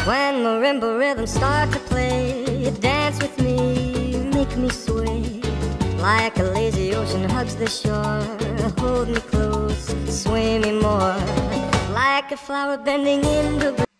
When marimba rhythms start to play, dance with me, make me sway. Like a lazy ocean hugs the shore, hold me close, sway me more. Like a flower bending in the breeze.